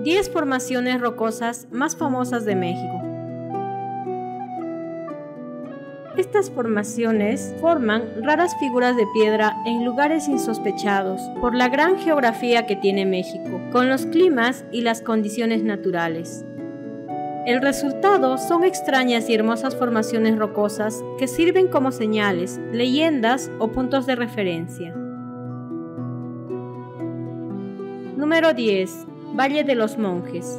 10 formaciones rocosas más famosas de México. Estas formaciones forman raras figuras de piedra en lugares insospechados por la gran geografía que tiene México, con los climas y las condiciones naturales. El resultado son extrañas y hermosas formaciones rocosas que sirven como señales, leyendas o puntos de referencia. Número 10. Valle de los Monjes.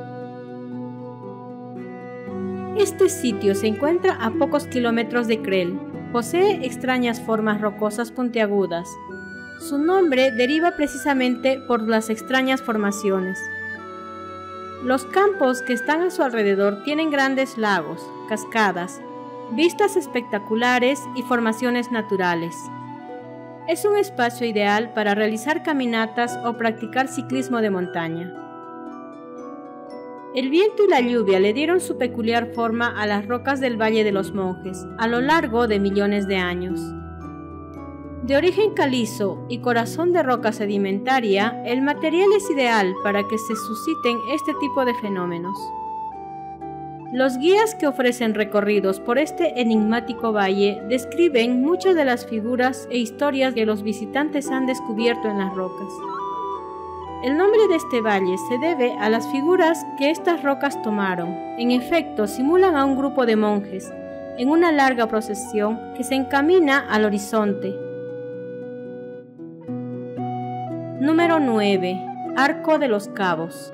Este sitio se encuentra a pocos kilómetros de Crel. Posee extrañas formas rocosas puntiagudas. Su nombre deriva precisamente por las extrañas formaciones. Los campos que están a su alrededor tienen grandes lagos, cascadas, vistas espectaculares y formaciones naturales. Es un espacio ideal para realizar caminatas o practicar ciclismo de montaña. El viento y la lluvia le dieron su peculiar forma a las rocas del Valle de los Monjes a lo largo de millones de años. De origen calizo y corazón de roca sedimentaria, el material es ideal para que se susciten este tipo de fenómenos. Los guías que ofrecen recorridos por este enigmático valle describen muchas de las figuras e historias que los visitantes han descubierto en las rocas. El nombre de este valle se debe a las figuras que estas rocas tomaron. En efecto, simulan a un grupo de monjes en una larga procesión que se encamina al horizonte. Número 9. Arco de los Cabos.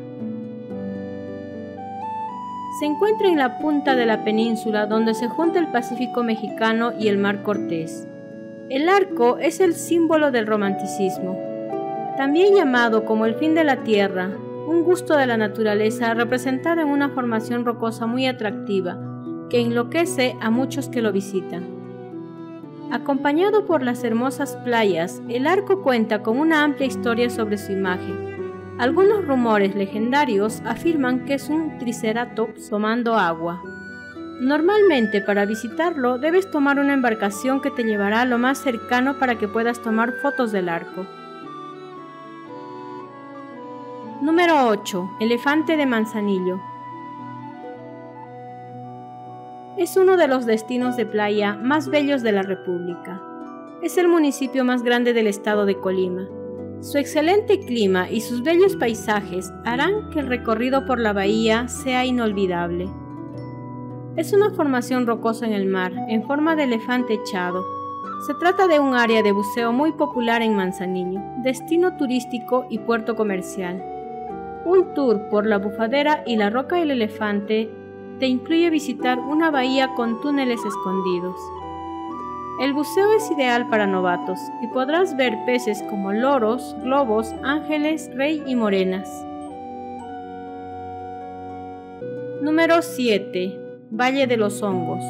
Se encuentra en la punta de la península donde se junta el Pacífico mexicano y el Mar Cortés. El arco es el símbolo del romanticismo, también llamado como el fin de la tierra, un gusto de la naturaleza representado en una formación rocosa muy atractiva que enloquece a muchos que lo visitan. Acompañado por las hermosas playas, el arco cuenta con una amplia historia sobre su imagen. Algunos rumores legendarios afirman que es un triceratops tomando agua. Normalmente para visitarlo debes tomar una embarcación que te llevará a lo más cercano para que puedas tomar fotos del arco. Número 8. Elefante de Manzanillo. Es uno de los destinos de playa más bellos de la República. Es el municipio más grande del estado de Colima. Su excelente clima y sus bellos paisajes harán que el recorrido por la bahía sea inolvidable. Es una formación rocosa en el mar, en forma de elefante echado. Se trata de un área de buceo muy popular en Manzanillo, destino turístico y puerto comercial. Un tour por la bufadera y la roca del elefante te incluye visitar una bahía con túneles escondidos. El buceo es ideal para novatos y podrás ver peces como loros, globos, ángeles, rey y morenas. Número 7. Valle de los Hongos.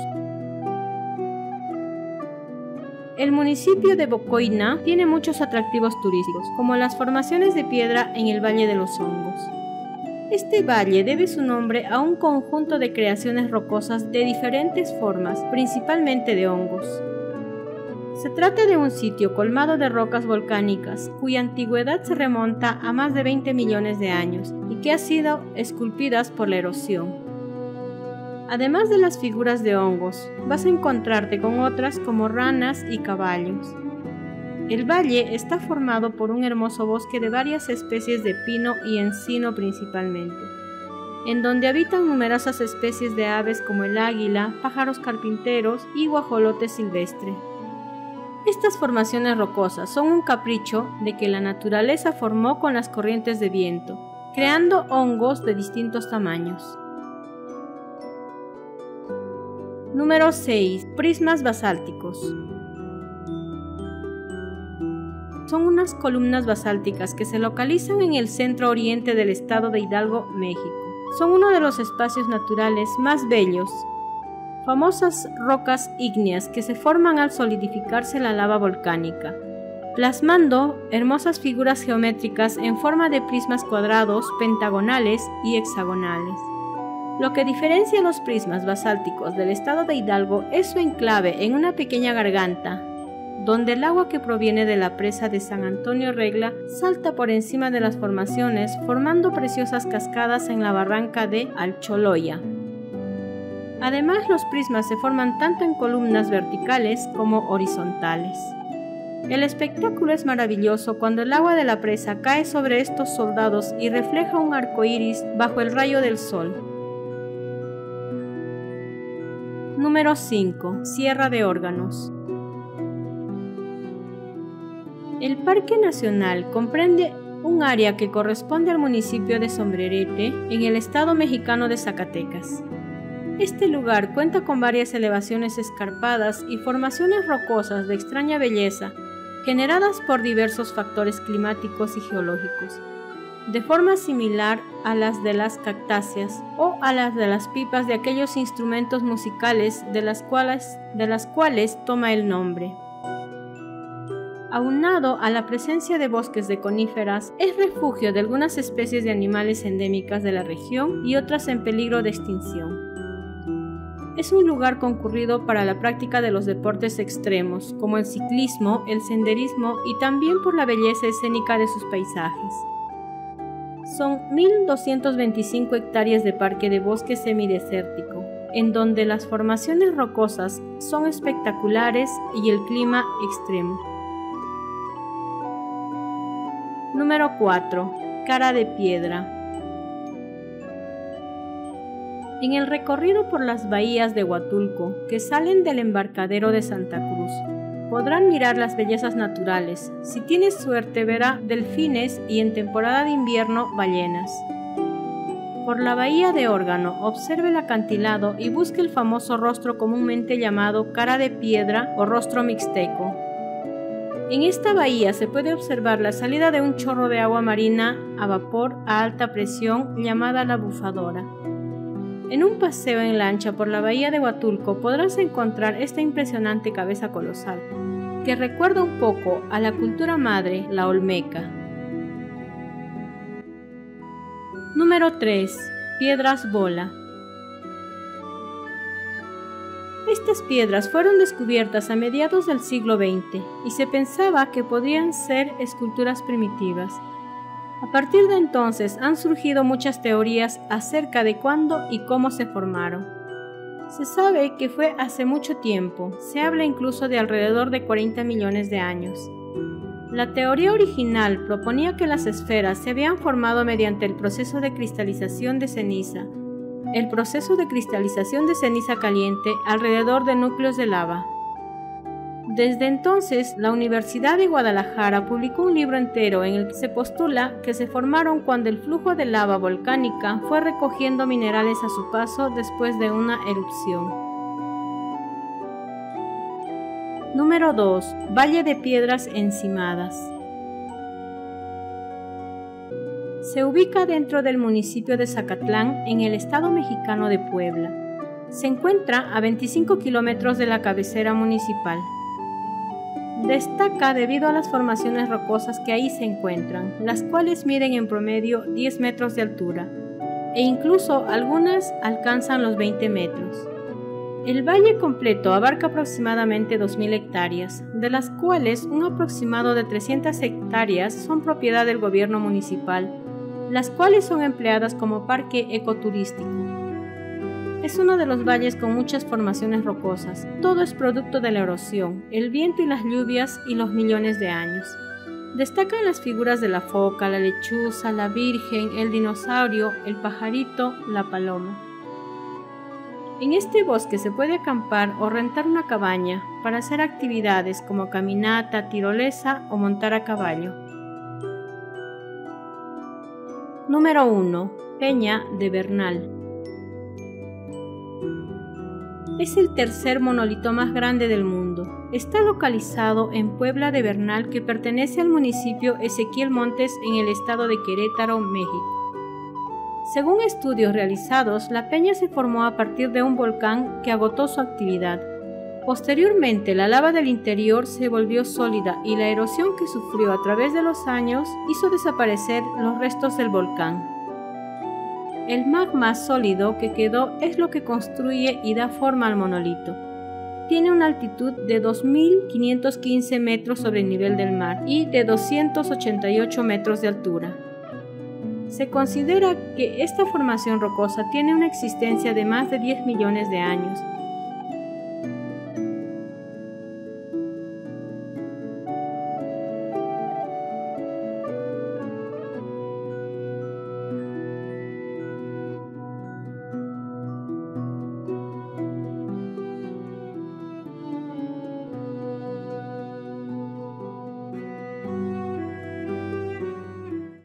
El municipio de Bocoina tiene muchos atractivos turísticos, como las formaciones de piedra en el Valle de los Hongos. Este valle debe su nombre a un conjunto de creaciones rocosas de diferentes formas, principalmente de hongos. Se trata de un sitio colmado de rocas volcánicas, cuya antigüedad se remonta a más de 20 millones de años y que han sido esculpidas por la erosión. Además de las figuras de hongos, vas a encontrarte con otras como ranas y caballos. El valle está formado por un hermoso bosque de varias especies de pino y encino principalmente, en donde habitan numerosas especies de aves como el águila, pájaros carpinteros y guajolote silvestre. Estas formaciones rocosas son un capricho de que la naturaleza formó con las corrientes de viento, creando hongos de distintos tamaños. Número 6. Prismas basálticos. Son unas columnas basálticas que se localizan en el centro oriente del estado de Hidalgo, México. Son uno de los espacios naturales más bellos. Famosas rocas ígneas que se forman al solidificarse la lava volcánica, plasmando hermosas figuras geométricas en forma de prismas cuadrados, pentagonales y hexagonales. Lo que diferencia los prismas basálticos del estado de Hidalgo es su enclave en una pequeña garganta, donde el agua que proviene de la presa de San Antonio Regla salta por encima de las formaciones, formando preciosas cascadas en la barranca de Alcholoya. Además, los prismas se forman tanto en columnas verticales como horizontales. El espectáculo es maravilloso cuando el agua de la presa cae sobre estos soldados y refleja un arco iris bajo el rayo del sol. Número 5. Sierra de Órganos. El Parque Nacional comprende un área que corresponde al municipio de Sombrerete, en el estado mexicano de Zacatecas. Este lugar cuenta con varias elevaciones escarpadas y formaciones rocosas de extraña belleza, generadas por diversos factores climáticos y geológicos, de forma similar a las de las cactáceas o a las de las pipas de aquellos instrumentos musicales de las cuales toma el nombre. Aunado a la presencia de bosques de coníferas, es refugio de algunas especies de animales endémicas de la región y otras en peligro de extinción. Es un lugar concurrido para la práctica de los deportes extremos, como el ciclismo, el senderismo y también por la belleza escénica de sus paisajes. Son 1.225 hectáreas de parque de bosque semidesértico, en donde las formaciones rocosas son espectaculares y el clima extremo. Número 4. Cara de Piedra. En el recorrido por las bahías de Huatulco, que salen del embarcadero de Santa Cruz, podrán mirar las bellezas naturales. Si tiene suerte, verá delfines y en temporada de invierno, ballenas. Por la bahía de Órgano, observe el acantilado y busque el famoso rostro comúnmente llamado cara de piedra o rostro mixteco. En esta bahía se puede observar la salida de un chorro de agua marina a vapor a alta presión llamada la Bufadora. En un paseo en lancha por la bahía de Huatulco podrás encontrar esta impresionante cabeza colosal, que recuerda un poco a la cultura madre, la olmeca. Número 3. Piedras bola. Estas piedras fueron descubiertas a mediados del siglo XX y se pensaba que podían ser esculturas primitivas. A partir de entonces han surgido muchas teorías acerca de cuándo y cómo se formaron. Se sabe que fue hace mucho tiempo, se habla incluso de alrededor de 40 millones de años. La teoría original proponía que las esferas se habían formado mediante el proceso de cristalización de ceniza, caliente alrededor de núcleos de lava. Desde entonces, la Universidad de Guadalajara publicó un libro entero en el que se postula que se formaron cuando el flujo de lava volcánica fue recogiendo minerales a su paso después de una erupción. Número 2. Valle de Piedras Encimadas. Se ubica dentro del municipio de Zacatlán, en el estado mexicano de Puebla. Se encuentra a 25 kilómetros de la cabecera municipal. Destaca debido a las formaciones rocosas que ahí se encuentran, las cuales miden en promedio 10 metros de altura, e incluso algunas alcanzan los 20 metros. El valle completo abarca aproximadamente 2.000 hectáreas, de las cuales un aproximado de 300 hectáreas son propiedad del gobierno municipal, las cuales son empleadas como parque ecoturístico. Es uno de los valles con muchas formaciones rocosas. Todo es producto de la erosión, el viento y las lluvias y los millones de años. Destacan las figuras de la foca, la lechuza, la virgen, el dinosaurio, el pajarito, la paloma. En este bosque se puede acampar o rentar una cabaña para hacer actividades como caminata, tirolesa o montar a caballo. Número 1. Peña de Bernal. Es el tercer monolito más grande del mundo. Está localizado en Puebla de Bernal, que pertenece al municipio Ezequiel Montes en el estado de Querétaro, México. Según estudios realizados, la peña se formó a partir de un volcán que agotó su actividad. Posteriormente, la lava del interior se volvió sólida y la erosión que sufrió a través de los años hizo desaparecer los restos del volcán. El magma sólido que quedó es lo que construye y da forma al monolito. tiene una altitud de 2.515 metros sobre el nivel del mar y de 288 metros de altura. Se considera que esta formación rocosa tiene una existencia de más de 10 millones de años